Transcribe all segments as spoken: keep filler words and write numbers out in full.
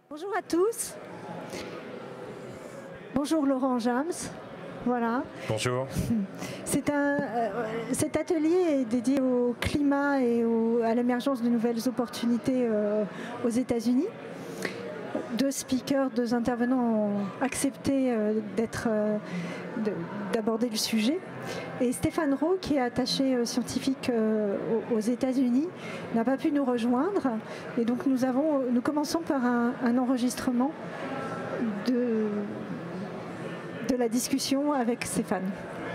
Bonjour à tous. Bonjour Laurent James. Voilà. Bonjour. C'est un, euh, cet atelier est dédié au climat et au, à l'émergence de nouvelles opportunités euh, aux États-Unis. Deux speakers, deux intervenants ont accepté euh, d'être, euh, de, d'aborder le sujet. Et Stéphane Rowe, qui est attaché euh, scientifique euh, aux, aux États-Unis, n'a pas pu nous rejoindre. Et donc nous, avons, nous commençons par un, un enregistrement de, de la discussion avec Stéphane.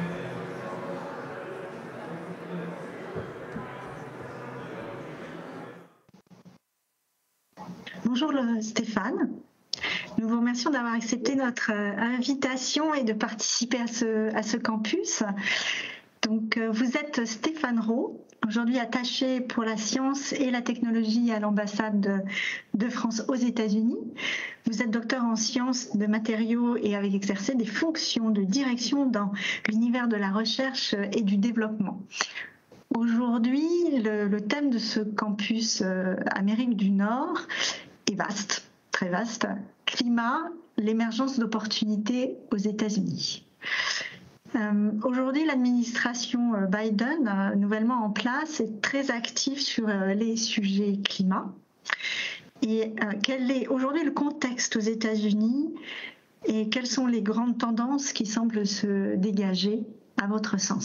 Bonjour Stéphane, nous vous remercions d'avoir accepté notre invitation et de participer à ce, à ce campus. Donc, vous êtes Stéphane Rowe, aujourd'hui attaché pour la science et la technologie à l'ambassade de, de France aux États-Unis. Vous êtes docteur en sciences de matériaux et avez exercé des fonctions de direction dans l'univers de la recherche et du développement. Aujourd'hui, le, le thème de ce campus euh, Amérique du Nord est vaste, très vaste. Climat, l'émergence d'opportunités aux États-Unis. Euh, Aujourd'hui, l'administration Biden, euh, nouvellement en place, est très active sur euh, les sujets climat. Et euh, quel est aujourd'hui le contexte aux États-Unis et quelles sont les grandes tendances qui semblent se dégager à votre sens ?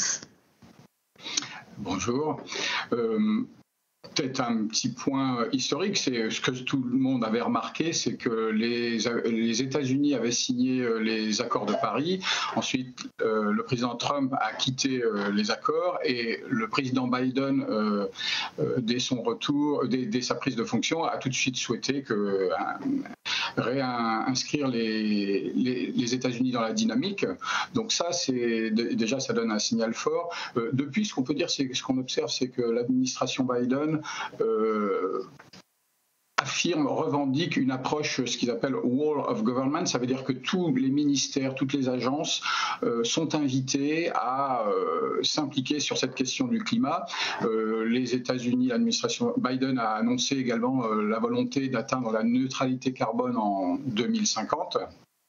Bonjour. Euh, Peut-être un petit point historique, c'est ce que tout le monde avait remarqué, c'est que les, les États-Unis avaient signé les accords de Paris. Ensuite, euh, le président Trump a quitté euh, les accords et le président Biden, euh, euh, dès son retour, dès, dès sa prise de fonction, a tout de suite souhaité que euh, réinscrire les, les, les États-Unis dans la dynamique. Donc ça, c'est déjà, ça donne un signal fort. Euh, depuis, ce qu'on peut dire, c'est ce qu'on observe, c'est que l'administration Biden Euh, affirme, revendique une approche, ce qu'ils appellent Wall of Government. Ça veut dire que tous les ministères, toutes les agences euh, sont invités à euh, s'impliquer sur cette question du climat. Euh, les États-Unis, l'administration Biden a annoncé également euh, la volonté d'atteindre la neutralité carbone en deux mille cinquante.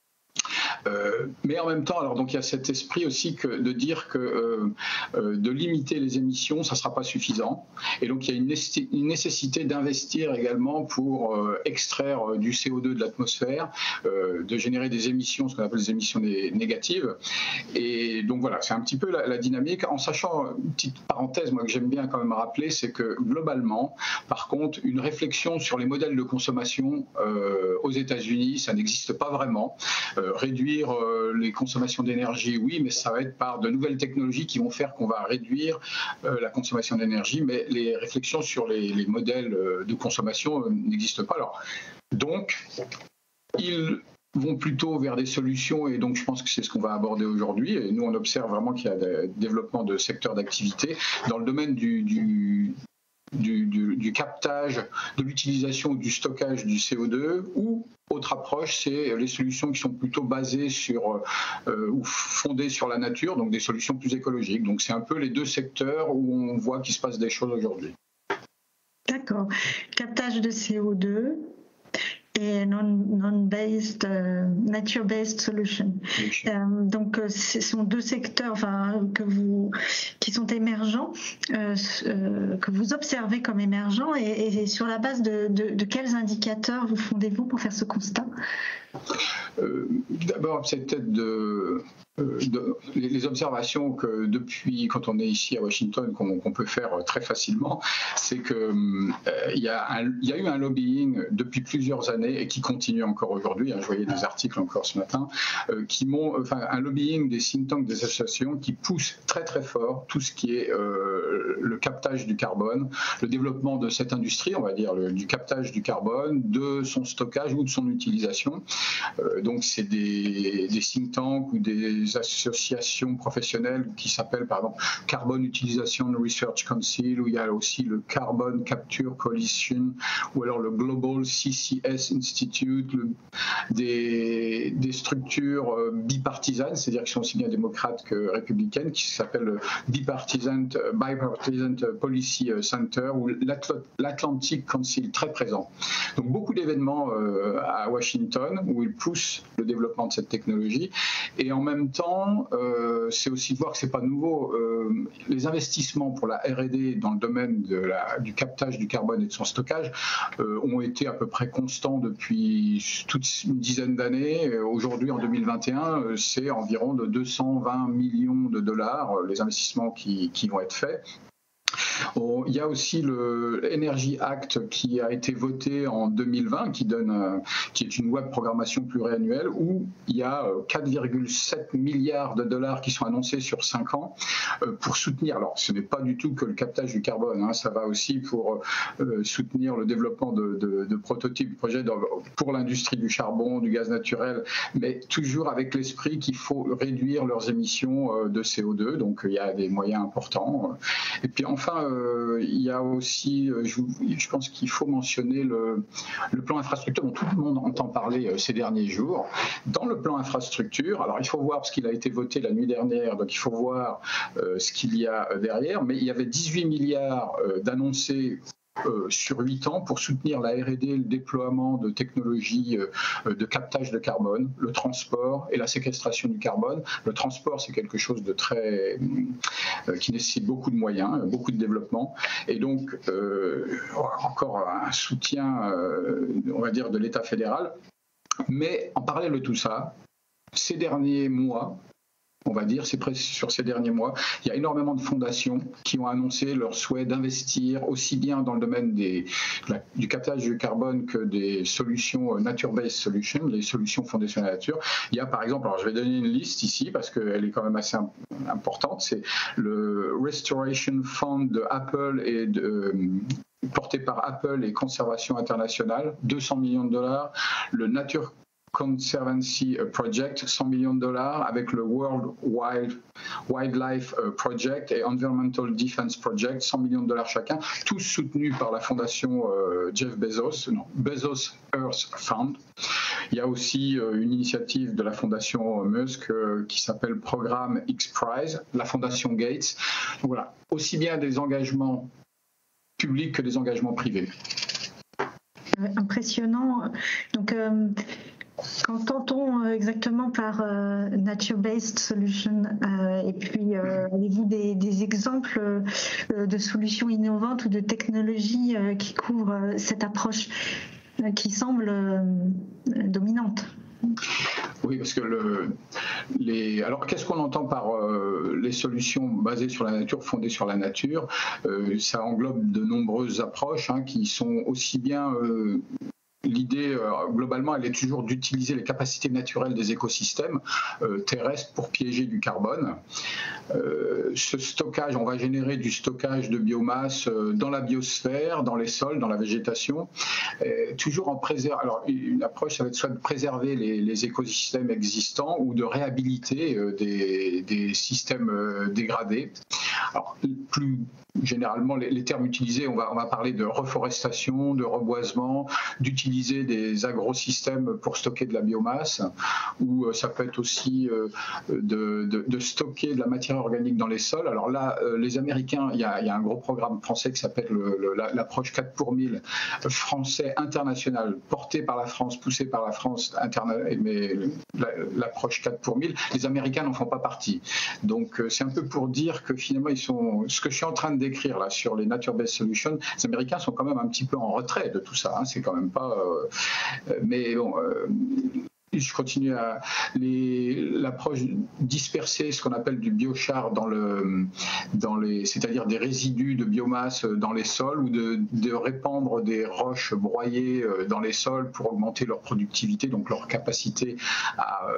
Euh, mais en même temps, alors donc il y a cet esprit aussi que de dire que euh, euh, de limiter les émissions, ça ne sera pas suffisant. Et donc il y a une, nécessité, une nécessité d'investir également pour euh, extraire du C O deux de l'atmosphère, euh, de générer des émissions, ce qu'on appelle des émissions négatives. Et donc voilà, c'est un petit peu la, la dynamique. En sachant, une petite parenthèse, moi que j'aime bien quand même rappeler, c'est que globalement, par contre, une réflexion sur les modèles de consommation euh, aux États-Unis, ça n'existe pas vraiment. Euh, réduire les consommations d'énergie, oui, mais ça va être par de nouvelles technologies qui vont faire qu'on va réduire euh, la consommation d'énergie, mais les réflexions sur les, les modèles de consommation euh, n'existent pas. Alors, donc, ils vont plutôt vers des solutions, et donc je pense que c'est ce qu'on va aborder aujourd'hui. Et nous, on observe vraiment qu'il y a des développements de secteurs d'activité dans le domaine du, du Du, du, du captage, de l'utilisation ou du stockage du C O deux, ou autre approche, c'est les solutions qui sont plutôt basées sur euh, ou fondées sur la nature, donc des solutions plus écologiques. Donc c'est un peu les deux secteurs où on voit qu'il se passe des choses aujourd'hui. D'accord. Captage de C O deux et non-based, non uh, nature-based solution. Euh, donc, ce sont deux secteurs enfin, que vous, qui sont émergents, euh, euh, que vous observez comme émergents, et, et sur la base de, de, de quels indicateurs vous fondez-vous pour faire ce constat ? euh, D'abord, c'est peut-être de... De, les observations que depuis, quand on est ici à Washington, qu'on qu'on peut faire très facilement, c'est qu'il euh, y, y a eu un lobbying depuis plusieurs années et qui continue encore aujourd'hui. Hein, je voyais des articles encore ce matin, euh, qui m'ont, enfin, un lobbying des think tanks, des associations qui poussent très très fort tout ce qui est euh, le captage du carbone, le développement de cette industrie, on va dire, le, du captage du carbone, de son stockage ou de son utilisation. Euh, donc c'est des, des think tanks ou des des associations professionnelles qui s'appellent par exemple Carbon Utilisation Research Council, où il y a aussi le Carbon Capture Coalition, ou alors le Global C C S Institute, le, des, des structures bipartisanes, c'est-à-dire qui sont aussi bien démocrates que républicaines, qui s'appellent Bipartisan, Bipartisan Policy Center, ou l'Atlantic Council, très présent. Donc beaucoup d'événements euh, à Washington où ils poussent le développement de cette technologie, et en même temps euh, c'est aussi de voir que c'est pas nouveau. Euh, les investissements pour la R et D dans le domaine de la, du captage du carbone et de son stockage euh, ont été à peu près constants depuis toute une dizaine d'années. Aujourd'hui, en deux mille vingt et un, c'est environ de deux cent vingt millions de dollars les investissements qui, qui vont être faits. Il y a aussi le Energy Act qui a été voté en deux mille vingt, qui, donne, qui est une loi de programmation pluriannuelle, où il y a quatre virgule sept milliards de dollars qui sont annoncés sur cinq ans pour soutenir. Alors, ce n'est pas du tout que le captage du carbone, hein, ça va aussi pour euh, soutenir le développement de, de, de prototypes, de projets pour l'industrie du charbon, du gaz naturel, mais toujours avec l'esprit qu'il faut réduire leurs émissions de C O deux. Donc, il y a des moyens importants. Et puis, enfin, euh, il y a aussi, je, je pense qu'il faut mentionner le, le plan infrastructure dont tout le monde entend parler euh, ces derniers jours. Dans le plan infrastructure, alors il faut voir ce qu'il a été voté la nuit dernière, donc il faut voir euh, ce qu'il y a derrière, mais il y avait dix-huit milliards euh, d'annoncés Euh, sur huit ans pour soutenir la R et D, le déploiement de technologies euh, de captage de carbone, le transport et la séquestration du carbone. Le transport, c'est quelque chose de très euh, qui nécessite beaucoup de moyens, beaucoup de développement, et donc euh, encore un soutien, euh, on va dire, de l'État fédéral. Mais en parallèle de tout ça, ces derniers mois, on va dire, c'est sur ces derniers mois, il y a énormément de fondations qui ont annoncé leur souhait d'investir aussi bien dans le domaine des, la, du captage du carbone que des solutions nature-based solutions, les solutions fondées sur la nature. Il y a par exemple, alors je vais donner une liste ici parce qu'elle est quand même assez importante, c'est le Restoration Fund de Apple et de... Euh, porté par Apple et Conservation Internationale, deux cents millions de dollars, le Nature Conservancy Project, cent millions de dollars, avec le World Wild, Wildlife Project et Environmental Defense Project, cent millions de dollars chacun, tous soutenus par la fondation euh, Jeff Bezos, non, Bezos Earth Fund. Il y a aussi euh, une initiative de la fondation Musk euh, qui s'appelle Programme X Prize, la fondation Gates. Donc, voilà, aussi bien des engagements publics que des engagements privés. Impressionnant. Donc, euh, qu'entend-on exactement par euh, nature-based solution euh, et puis euh, avez-vous des, des exemples euh, de solutions innovantes ou de technologies euh, qui couvrent euh, cette approche euh, qui semble euh, dominante? Oui, parce que le, les. Alors, qu'est-ce qu'on entend par euh, les solutions basées sur la nature, fondées sur la nature? euh, Ça englobe de nombreuses approches hein, qui sont aussi bien. Euh, L'idée, euh, globalement, elle est toujours d'utiliser les capacités naturelles des écosystèmes euh, terrestres pour piéger du carbone. Euh, ce stockage, on va générer du stockage de biomasse euh, dans la biosphère, dans les sols, dans la végétation, euh, toujours en préservant. Alors, une approche, ça va être soit de préserver les, les écosystèmes existants ou de réhabiliter euh, des, des systèmes euh, dégradés. Alors, plus généralement, les, les termes utilisés, on va, on va parler de reforestation, de reboisement, d'utiliser des agrosystèmes pour stocker de la biomasse, ou euh, ça peut être aussi euh, de, de, de stocker de la matière organique dans les sols. Alors là, euh, les Américains, il y, y a un gros programme français qui s'appelle le, le, l'approche quatre pour mille, français international, porté par la France, poussé par la France, interna- mais l'approche quatre pour mille, les Américains n'en font pas partie. Donc euh, c'est un peu pour dire que finalement, ils sont, ce que je suis en train de décrire là sur les nature-based solutions, les Américains sont quand même un petit peu en retrait de tout ça. Hein, c'est quand même pas. Euh, mais bon. Euh, Je continue à les, l'approche dispersée, ce qu'on appelle du biochar dans le, dans les, c'est-à-dire des résidus de biomasse dans les sols, ou de, de répandre des roches broyées dans les sols pour augmenter leur productivité, donc leur capacité à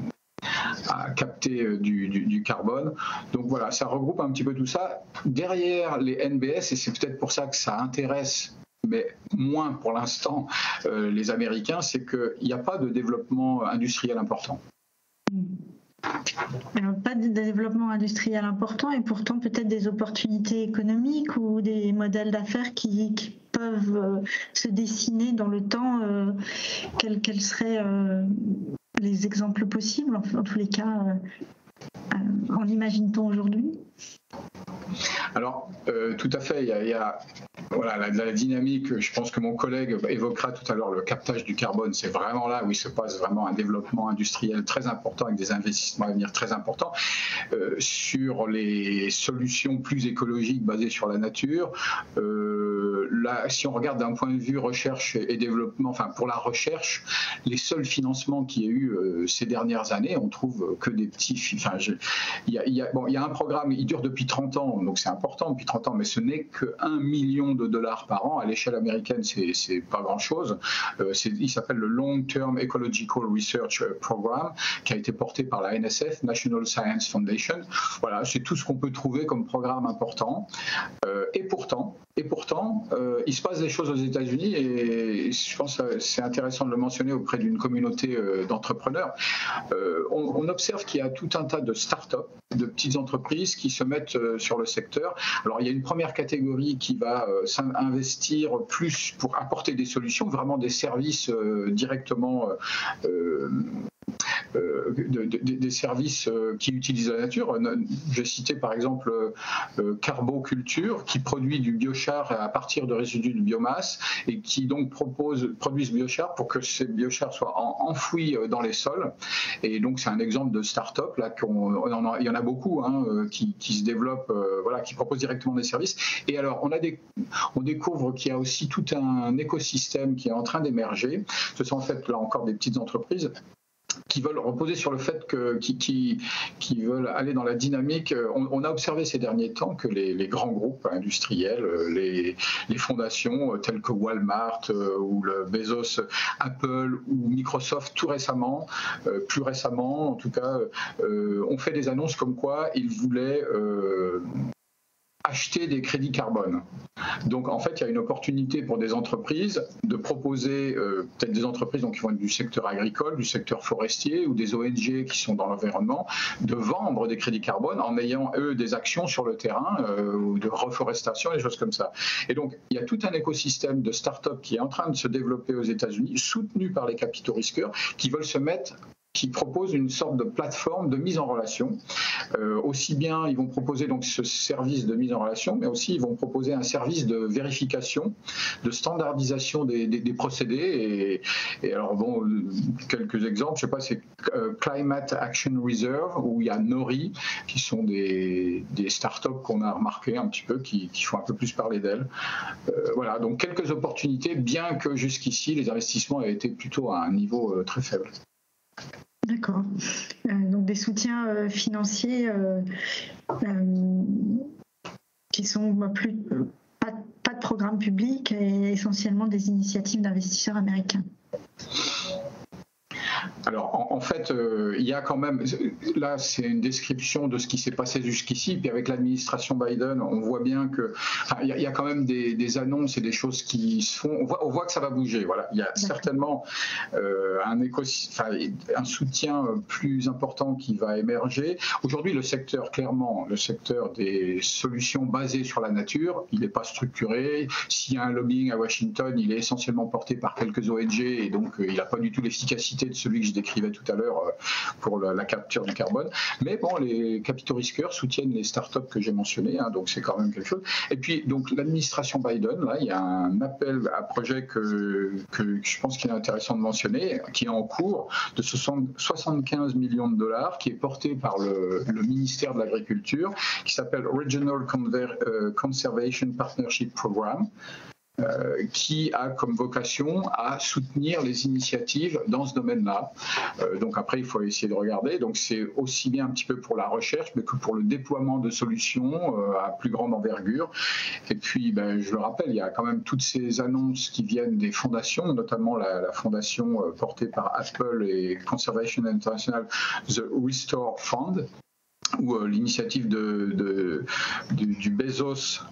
à capter du, du, du carbone. Donc voilà, ça regroupe un petit peu tout ça. Derrière les N B S, et c'est peut-être pour ça que ça intéresse mais moins pour l'instant euh, les Américains, c'est qu'il n'y a pas de développement industriel important. Alors, pas de développement industriel important et pourtant peut-être des opportunités économiques ou des modèles d'affaires qui, qui peuvent euh, se dessiner dans le temps. Euh, quels, quels seraient euh, les exemples possibles, en, en tous les cas, euh, euh, en imagine-t-on aujourd'hui ? Alors, euh, tout à fait, il y a, il y a voilà, la, la dynamique, je pense que mon collègue évoquera tout à l'heure le captage du carbone, c'est vraiment là où il se passe vraiment un développement industriel très important avec des investissements à venir très importants euh, sur les solutions plus écologiques basées sur la nature. Euh, là, si on regarde d'un point de vue recherche et développement, enfin pour la recherche, les seuls financements qu'il y a eu euh, ces dernières années, on trouve que des petits... Enfin, je, il, y a, il, y a, bon, il y a un programme, il dure depuis trente ans, donc c'est important depuis trente ans, mais ce n'est que un million de dollars par an. À l'échelle américaine, c'est, c'est pas grand-chose. Euh, c'est, il s'appelle le Long Term Ecological Research Program, qui a été porté par la N S F, National Science Foundation. Voilà, c'est tout ce qu'on peut trouver comme programme important. Euh, et pourtant, et pourtant, euh, il se passe des choses aux États-Unis, et je pense que c'est intéressant de le mentionner auprès d'une communauté euh, d'entrepreneurs. Euh, on, on observe qu'il y a tout un tas de start-up, de petites entreprises qui se mettent euh, sur le secteur. Alors, il y a une première catégorie qui va euh, investir plus pour apporter des solutions, vraiment des services euh, directement euh, euh, de, de, des services euh, qui utilisent la nature. J'ai cité par exemple euh, Carboculture, qui produit du biochar à partir de résidus de biomasse et qui donc propose, produit ce biochar pour que ces biochars soient en, enfouis dans les sols. Et donc c'est un exemple de start-up là, qu'on, on en a, il y en a beaucoup hein, qui, qui se développent, euh, voilà, qui proposent directement des services. Et alors on, a des, on découvre qu'il y a aussi tout un écosystème qui est en train d'émerger. Ce sont en fait là encore des petites entreprises qui veulent reposer sur le fait que, qui, qui, qui veulent aller dans la dynamique. On, on a observé ces derniers temps que les, les grands groupes industriels, les, les fondations telles que Walmart euh, ou le Bezos, Apple ou Microsoft, tout récemment, euh, plus récemment en tout cas, euh, ont fait des annonces comme quoi ils voulaient euh, acheter des crédits carbone. Donc en fait, il y a une opportunité pour des entreprises de proposer, euh, peut-être des entreprises donc, qui vont être du secteur agricole, du secteur forestier ou des O N G qui sont dans l'environnement, de vendre des crédits carbone en ayant, eux, des actions sur le terrain euh, ou de reforestation, des choses comme ça. Et donc, il y a tout un écosystème de start-up qui est en train de se développer aux États-Unis, soutenu par les capitaux risqueurs, qui veulent se mettre qui propose une sorte de plateforme de mise en relation. Euh, aussi bien, ils vont proposer donc ce service de mise en relation, mais aussi ils vont proposer un service de vérification, de standardisation des, des, des procédés. Et, et alors bon, quelques exemples, je sais pas, c'est euh, Climate Action Reserve, où il y a Nori, qui sont des, des startups qu'on a remarqué un petit peu, qui, qui font un peu plus parler d'elles. Euh, voilà, donc quelques opportunités, bien que jusqu'ici, les investissements aient été plutôt à un niveau euh, très faible. D'accord. Euh, donc des soutiens euh, financiers euh, euh, qui sont bah, plus pas, pas de programme public et essentiellement des initiatives d'investisseurs américains. Alors, en, en fait, euh, il y a quand même... Là, c'est une description de ce qui s'est passé jusqu'ici. Puis avec l'administration Biden, on voit bien que... Enfin, il, y a, il y a quand même des, des annonces et des choses qui se font. On voit, on voit que ça va bouger. Voilà. Il y a certainement euh, un, écosystème, enfin, un soutien plus important qui va émerger. Aujourd'hui, le secteur, clairement, le secteur des solutions basées sur la nature, il n'est pas structuré. S'il y a un lobbying à Washington, il est essentiellement porté par quelques O N G et donc euh, il n'a pas du tout l'efficacité de celui que je décrivais tout à l'heure pour la capture du carbone. Mais bon, les capitaux risqueurs soutiennent les startups que j'ai mentionnées, hein, donc c'est quand même quelque chose. Et puis, donc, l'administration Biden, là, il y a un appel à projet que, que je pense qu'il est intéressant de mentionner, qui est en cours de soixante-quinze millions de dollars, qui est porté par le, le ministère de l'Agriculture, qui s'appelle Regional Conver- uh, Conservation Partnership Program. Euh, qui a comme vocation à soutenir les initiatives dans ce domaine-là. Euh, donc après, il faut essayer de regarder. Donc c'est aussi bien un petit peu pour la recherche, mais que pour le déploiement de solutions euh, à plus grande envergure. Et puis, ben, je le rappelle, il y a quand même toutes ces annonces qui viennent des fondations, notamment la, la fondation euh, portée par Apple et Conservation International, The Restore Fund, ou euh, l'initiative de, de, du, du Bezos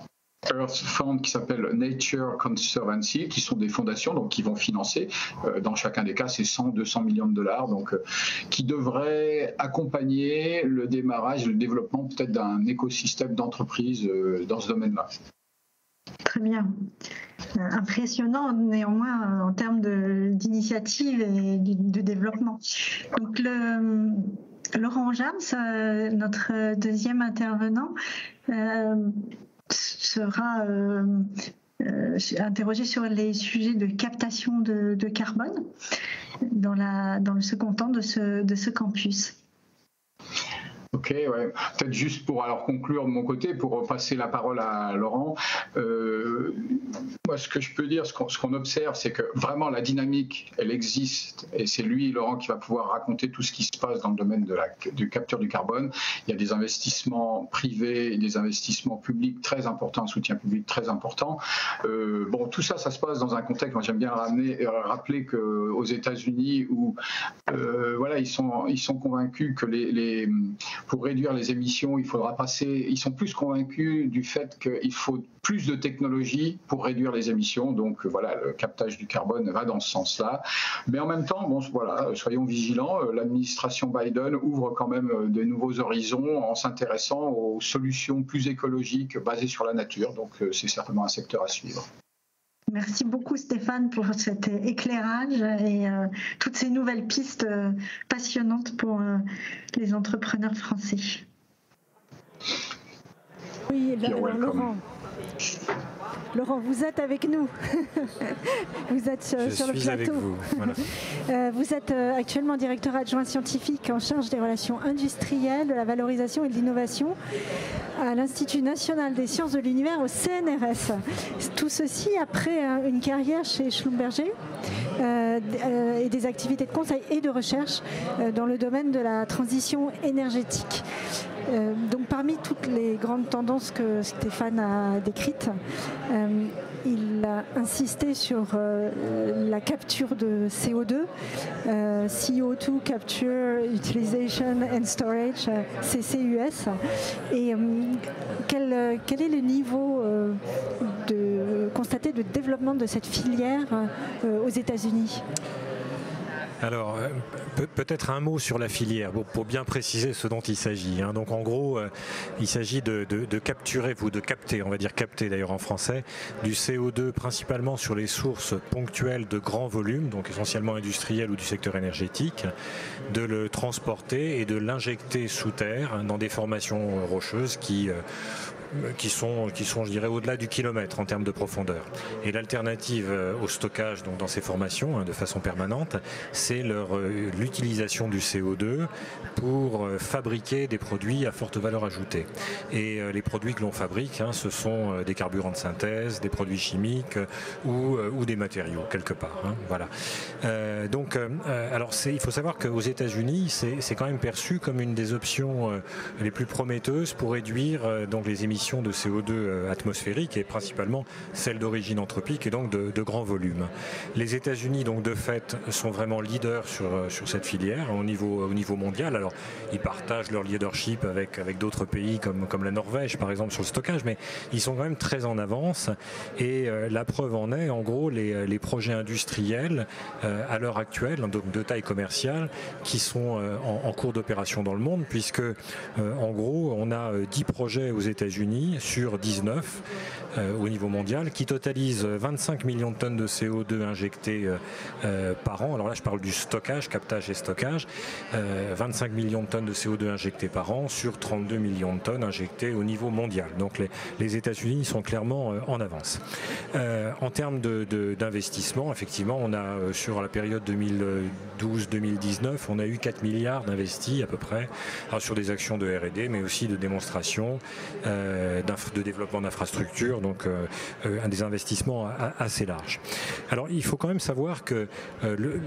Earth Fund qui s'appelle Nature Conservancy, qui sont des fondations donc, qui vont financer, euh, dans chacun des cas, c'est cent, deux cents millions de dollars, donc, euh, qui devraient accompagner le démarrage, le développement peut-être d'un écosystème d'entreprises euh, dans ce domaine-là. Très bien. Euh, impressionnant néanmoins en termes d'initiative et de, de développement. Donc le, Laurent Jams, euh, notre deuxième intervenant, euh, sera euh, euh, interrogé sur les sujets de captation de, de carbone dans, la, dans le second temps de ce, de ce campus. Ok, ouais. Peut-être juste pour alors conclure de mon côté, pour passer la parole à Laurent. Euh, moi, ce que je peux dire, ce qu'on, ce qu'on observe, c'est que vraiment la dynamique, elle existe, et c'est lui, Laurent, qui va pouvoir raconter tout ce qui se passe dans le domaine de la de capture du carbone. Il y a des investissements privés et des investissements publics très importants, un soutien public très important. Euh, bon, tout ça, ça se passe dans un contexte. Moi, j'aime bien ramener, rappeler que aux États-Unis, où euh, voilà, ils sont ils sont convaincus que les, les pour réduire les émissions, il faudra passer. Ils sont plus convaincus du fait qu'il faut plus de technologies pour réduire les émissions. Donc voilà, le captage du carbone va dans ce sens-là. Mais en même temps, bon, voilà, soyons vigilants. L'administration Biden ouvre quand même de nouveaux horizons en s'intéressant aux solutions plus écologiques basées sur la nature. Donc c'est certainement un secteur à suivre. Merci beaucoup Stéphane pour cet éclairage et euh, toutes ces nouvelles pistes euh, passionnantes pour euh, les entrepreneurs français. Oui, alors, Laurent. Laurent, vous êtes avec nous. Vous êtes sur, sur le plateau. Avec vous. Voilà. euh, vous êtes euh, actuellement directeur adjoint scientifique en charge des relations industrielles, de la valorisation et de l'innovation à l'Institut national des sciences de l'univers au C N R S. Tout ceci après euh, une carrière chez Schlumberger euh, euh, et des activités de conseil et de recherche euh, dans le domaine de la transition énergétique. Euh, donc parmi toutes les grandes tendances que Stéphane a décrites, euh, il a insisté sur euh, la capture de C O deux, euh, C O deux Capture, Utilization and Storage, euh, C C U S. Et euh, quel, quel est le niveau euh, de, constaté de développement de cette filière euh, aux États-Unis ? Alors, peut-être un mot sur la filière, pour bien préciser ce dont il s'agit. Donc en gros, il s'agit de, de, de capturer, ou de capter, on va dire capter d'ailleurs en français, du C O deux principalement sur les sources ponctuelles de grands volumes, donc essentiellement industriels ou du secteur énergétique, de le transporter et de l'injecter sous terre dans des formations rocheuses qui... Qui sont, qui sont, je dirais, au-delà du kilomètre en termes de profondeur. Et l'alternative au stockage donc dans ces formations, hein, de façon permanente, c'est leur, euh, l'utilisation du C O deux pour euh, fabriquer des produits à forte valeur ajoutée. Et euh, les produits que l'on fabrique, hein, ce sont euh, des carburants de synthèse, des produits chimiques euh, ou, euh, ou des matériaux, quelque part. Hein, voilà. Euh, donc, euh, alors c'est, il faut savoir qu'aux États-Unis, c'est, c'est quand même perçu comme une des options euh, les plus prometteuses pour réduire euh, donc les émissions de C O deux atmosphérique et principalement celle d'origine anthropique et donc de, de grands volumes. Les États-Unis donc de fait sont vraiment leaders sur, sur cette filière au niveau, au niveau mondial. Alors ils partagent leur leadership avec, avec d'autres pays comme, comme la Norvège par exemple sur le stockage, mais ils sont quand même très en avance et euh, la preuve en est en gros les, les projets industriels euh, à l'heure actuelle donc de taille commerciale qui sont euh, en, en cours d'opération dans le monde puisque euh, en gros on a euh, dix projets aux États-Unis sur dix-neuf euh, au niveau mondial qui totalise vingt-cinq millions de tonnes de C O deux injectées euh, euh, par an. Alors là je parle du stockage, captage et stockage. Euh, vingt-cinq millions de tonnes de C O deux injectées par an sur trente-deux millions de tonnes injectées au niveau mondial. Donc les, les États-Unis sont clairement euh, en avance. Euh, en termes de, de, d'investissement, effectivement, on a euh, sur la période deux mille douze deux mille dix-neuf, on a eu quatre milliards d'investis à peu près alors, sur des actions de R et D mais aussi de démonstration. Euh, de développement d'infrastructures, donc euh, euh, un des investissements assez larges. Alors il faut quand même savoir que euh, le, le,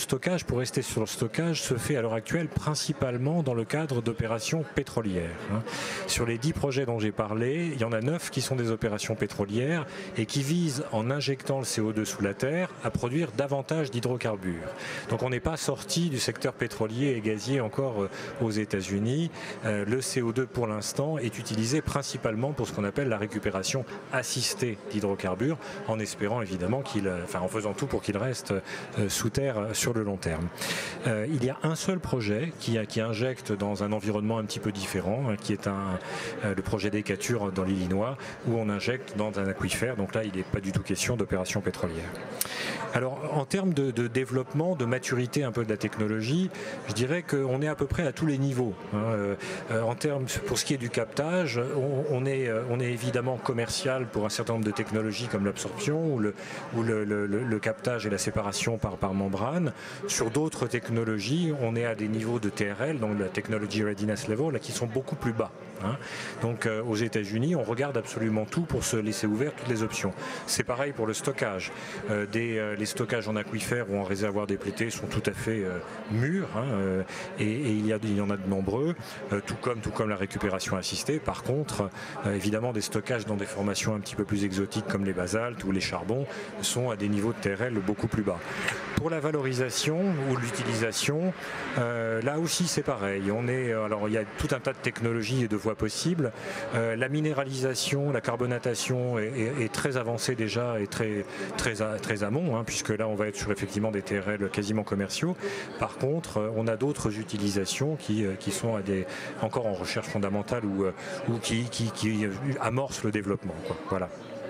stockage, pour rester sur le stockage, se fait à l'heure actuelle principalement dans le cadre d'opérations pétrolières. Sur les dix projets dont j'ai parlé, il y en a neuf qui sont des opérations pétrolières et qui visent, en injectant le C O deux sous la terre, à produire davantage d'hydrocarbures. Donc on n'est pas sorti du secteur pétrolier et gazier encore aux États-Unis. Euh, le C O deux pour l'instant est utilisé principalement pour ce qu'on appelle la récupération assistée d'hydrocarbures, en espérant évidemment qu'il, enfin en faisant tout pour qu'il reste euh, sous terre sur le long terme. Euh, il y a un seul projet qui, qui injecte dans un environnement un petit peu différent, hein, qui est un, euh, le projet Decatur dans l'Illinois, où on injecte dans un aquifère. Donc là, il n'est pas du tout question d'opération pétrolière. Alors, en termes de, de développement, de maturité un peu de la technologie, je dirais qu'on est à peu près à tous les niveaux. Hein. Euh, en termes, pour ce qui est du captage, on, on, est, on est évidemment commercial pour un certain nombre de technologies comme l'absorption ou, le, ou le, le, le captage et la séparation par, par membrane. Sur d'autres technologies, on est à des niveaux de T R L, donc la Technology Readiness Level, là, qui sont beaucoup plus bas. Hein. Donc, euh, aux États-Unis, on regarde absolument tout pour se laisser ouvert toutes les options. C'est pareil pour le stockage. Euh, des, euh, les stockages en aquifère ou en réservoir déplété sont tout à fait euh, mûrs, hein, euh, et, et il, y a, il y en a de nombreux, euh, tout comme, tout comme la récupération assistée. Par contre, euh, évidemment, des stockages dans des formations un petit peu plus exotiques comme les basaltes ou les charbons sont à des niveaux de T R L beaucoup plus bas. Pour la valorisation ou l'utilisation, euh, là aussi c'est pareil. On est, alors il y a tout un tas de technologies et de voies possibles. Euh, la minéralisation, la carbonatation est, est, est très avancée déjà et très, très, très amont, hein, puisque là on va être sur effectivement des T R L quasiment commerciaux. Par contre, on a d'autres utilisations qui, qui sont à des, encore en recherche fondamentale ou, ou qui, qui, qui amorcent le développement, quoi. Voilà.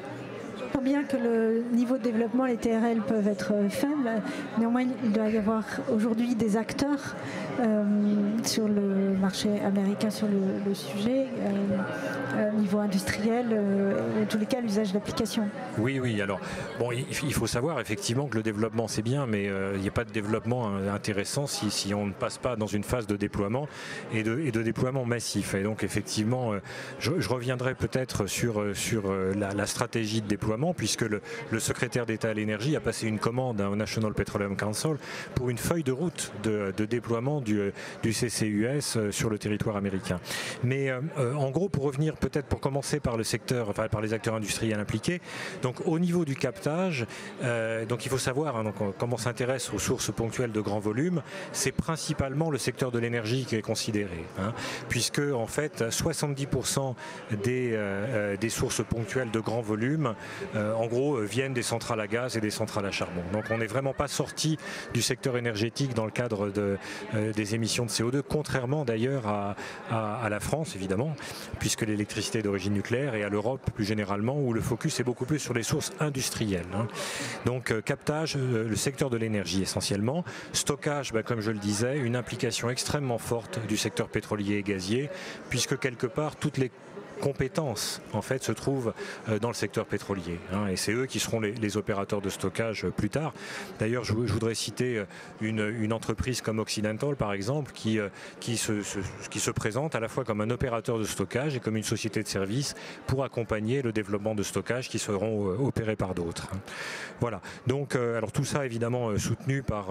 Bien que le niveau de développement, les T R L peuvent être faibles, néanmoins il doit y avoir aujourd'hui des acteurs euh, sur le marché américain sur le, le sujet, euh, au niveau industriel, euh, en tous les cas l'usage d'applications. Oui, oui, alors bon, il, il faut savoir effectivement que le développement c'est bien, mais euh, il n'y a pas de développement intéressant si, si on ne passe pas dans une phase de déploiement et de, et de déploiement massif. Et donc effectivement, euh, je, je reviendrai peut-être sur, sur la, la stratégie de déploiement, puisque le, le secrétaire d'État à l'énergie a passé une commande au National Petroleum Council pour une feuille de route de, de déploiement du, du C C U S sur le territoire américain. Mais euh, en gros, pour revenir peut-être pour commencer par le secteur, enfin par les acteurs industriels impliqués, donc au niveau du captage, euh, donc il faut savoir, hein, donc, comme on s'intéresse aux sources ponctuelles de grands volumes, c'est principalement le secteur de l'énergie qui est considéré, hein, puisque en fait soixante-dix pour cent des, euh, des sources ponctuelles de grands volumes Euh, en gros, euh, viennent des centrales à gaz et des centrales à charbon. Donc on n'est vraiment pas sorti du secteur énergétique dans le cadre de, euh, des émissions de C O deux, contrairement d'ailleurs à, à, à la France, évidemment, puisque l'électricité est d'origine nucléaire, et à l'Europe plus généralement, où le focus est beaucoup plus sur les sources industrielles. Hein. Donc euh, captage, euh, le secteur de l'énergie essentiellement. Stockage, bah, comme je le disais, une implication extrêmement forte du secteur pétrolier et gazier, puisque quelque part, toutes les compétences en fait se trouvent dans le secteur pétrolier, hein, et c'est eux qui seront les, les opérateurs de stockage plus tard. D'ailleurs, je, je voudrais citer une, une entreprise comme Occidental par exemple qui, qui, se, se, qui se présente à la fois comme un opérateur de stockage et comme une société de services pour accompagner le développement de stockage qui seront opérés par d'autres. Voilà, donc alors tout ça évidemment soutenu par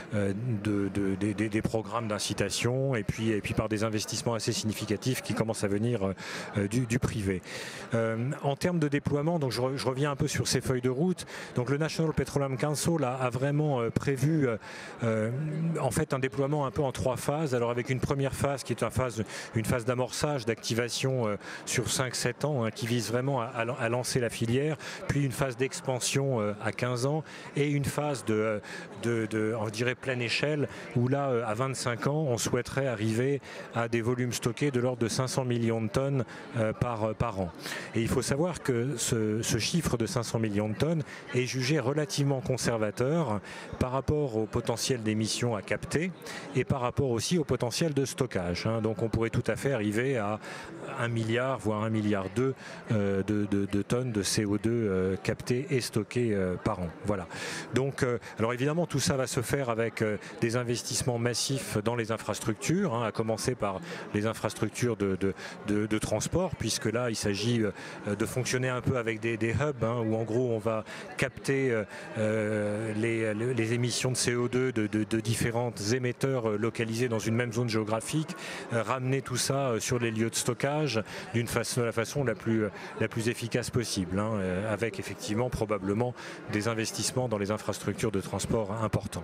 de, de, de, de, des programmes d'incitation et puis, et puis par des investissements assez significatifs qui commencent à venir du du privé. Euh, en termes de déploiement, donc je, re, je reviens un peu sur ces feuilles de route. Donc le National Petroleum Council a, a vraiment euh, prévu euh, en fait un déploiement un peu en trois phases. Alors avec une première phase qui est une phase, une phase d'amorçage, d'activation euh, sur cinq sept ans, hein, qui vise vraiment à, à lancer la filière, puis une phase d'expansion euh, à quinze ans et une phase de, de, de on dirait pleine échelle où là euh, à vingt-cinq ans on souhaiterait arriver à des volumes stockés de l'ordre de cinq cents millions de tonnes euh, Par, par an. Et il faut savoir que ce, ce chiffre de cinq cents millions de tonnes est jugé relativement conservateur par rapport au potentiel d'émissions à capter et par rapport aussi au potentiel de stockage. Hein. Donc on pourrait tout à fait arriver à un milliard, voire un milliard deux euh, de, de, de tonnes de C O deux euh, captées et stockées euh, par an. Voilà. Donc, euh, alors évidemment, tout ça va se faire avec euh, des investissements massifs dans les infrastructures, hein, à commencer par les infrastructures de, de, de, de transport, puisque là, il s'agit de fonctionner un peu avec des, des hubs, hein, où en gros, on va capter euh, les, les émissions de C O deux de, de, de différents émetteurs localisés dans une même zone géographique, euh, ramener tout ça sur les lieux de stockage d'une façon, de la façon la plus, la plus efficace possible, hein, euh, avec effectivement probablement des investissements dans les infrastructures de transport importants.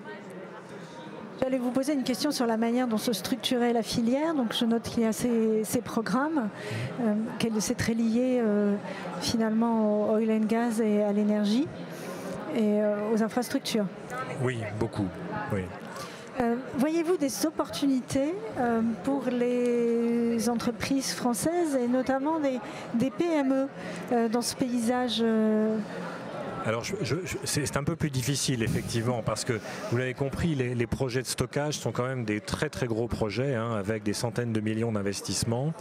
J'allais vous poser une question sur la manière dont se structurait la filière. Donc je note qu'il y a ces, ces programmes, euh, qu'elle c'est très lié euh, finalement au oil and gas et à l'énergie et euh, aux infrastructures. Oui, beaucoup. Oui. Euh, voyez-vous des opportunités euh, pour les entreprises françaises et notamment des, des P M E euh, dans ce paysage euh, Alors, je, je, c'est un peu plus difficile, effectivement, parce que, vous l'avez compris, les, les projets de stockage sont quand même des très très gros projets, hein, avec des centaines de millions d'investissements.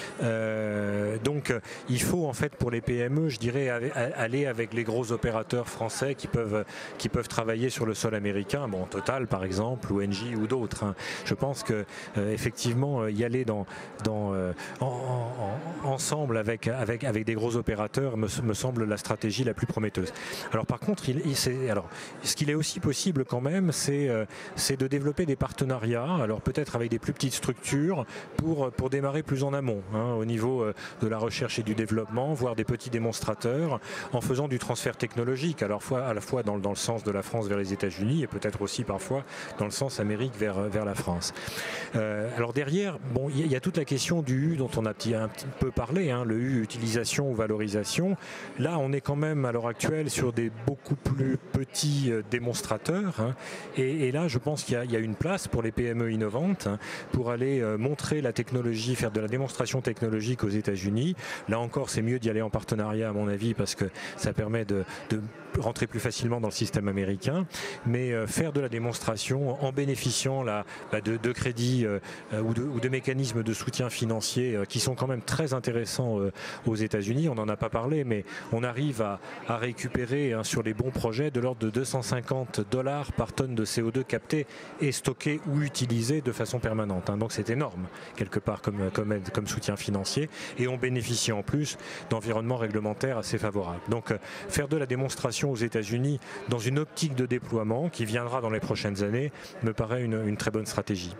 Euh, donc, il faut, en fait, pour les P M E, je dirais, aller avec les gros opérateurs français qui peuvent, qui peuvent travailler sur le sol américain, bon, Total, par exemple, ou Engie, ou d'autres. Hein. Je pense que, euh, effectivement, y aller dans, dans, euh, en, en, ensemble avec, avec, avec des gros opérateurs me, me semble la stratégie la plus prometteuse. Alors par contre, il, il, alors, ce qu'il est aussi possible quand même, c'est euh, de développer des partenariats, alors peut-être avec des plus petites structures, pour, pour démarrer plus en amont, hein, au niveau euh, de la recherche et du développement, voire des petits démonstrateurs, en faisant du transfert technologique, alors à la fois dans, dans le sens de la France vers les États-Unis, et peut-être aussi parfois dans le sens Amérique vers, vers la France. Euh, alors derrière, bon, il y a toute la question du U dont on a petit, un petit peu parlé, hein, le U, utilisation ou valorisation. Là, on est quand même à l'heure actuelle sur des beaucoup plus petits démonstrateurs, hein, et, et là je pense qu'il y, y a une place pour les P M E innovantes, hein, pour aller euh, montrer la technologie, faire de la démonstration technologique aux États-Unis. Là encore, c'est mieux d'y aller en partenariat à mon avis, parce que ça permet de, de rentrer plus facilement dans le système américain, mais euh, faire de la démonstration en bénéficiant là, bah, de, de crédits euh, ou, de, ou de mécanismes de soutien financier euh, qui sont quand même très intéressants euh, aux États-Unis. On n'en a pas parlé, mais on arrive à, à récupérer hein, sur les bons projets de l'ordre de deux cent cinquante dollars par tonne de C O deux capté et stocké ou utilisé de façon permanente. Hein. Donc c'est énorme quelque part comme, comme, aide, comme soutien financier, et on bénéficie en plus d'environnements réglementaires assez favorables. Donc euh, faire de la démonstration aux États-Unis dans une optique de déploiement qui viendra dans les prochaines années me paraît une, une très bonne stratégie.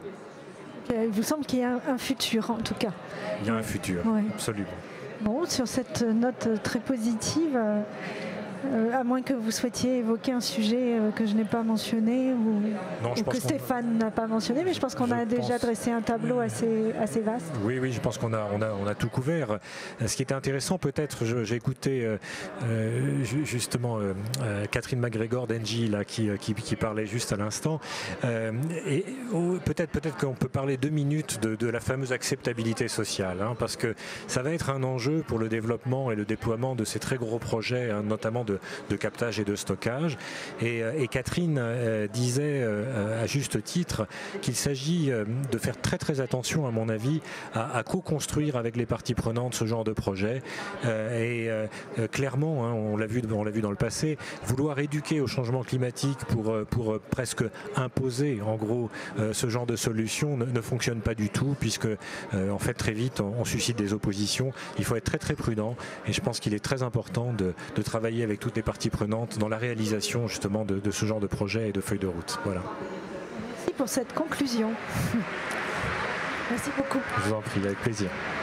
Il vous semble qu'il y a un futur en tout cas. Il y a un futur, ouais. Absolument. Bon, sur cette note très positive, euh, euh, à moins que vous souhaitiez évoquer un sujet euh, que je n'ai pas mentionné ou, non, ou que Stéphane n'a pas mentionné, mais je pense qu'on a pense... déjà dressé un tableau assez, assez vaste. Oui, oui, je pense qu'on a, on a, on a tout couvert. Ce qui était intéressant, peut-être, j'ai écouté euh, euh, justement euh, euh, Catherine McGregor d'Engie là, qui, qui, qui parlait juste à l'instant. Euh, et oh, peut-être peut-être qu'on peut parler deux minutes de, de la fameuse acceptabilité sociale, hein, parce que ça va être un enjeu pour le développement et le déploiement de ces très gros projets, hein, notamment de, de captage et de stockage. Et, et Catherine euh, disait euh, à juste titre qu'il s'agit euh, de faire très très attention, à mon avis, à, à co-construire avec les parties prenantes ce genre de projet. Euh, et euh, clairement, hein, on l'a vu, on l'a vu dans le passé, vouloir éduquer au changement climatique pour, pour presque imposer en gros euh, ce genre de solution ne, ne fonctionne pas du tout, puisque euh, en fait très vite on, on suscite des oppositions. Il faut être très très prudent, et je pense qu'il est très important de, de travailler avec toutes les parties prenantes dans la réalisation justement de, de ce genre de projet et de feuilles de route. Voilà. Merci pour cette conclusion. Merci beaucoup. Je vous en prie, avec plaisir.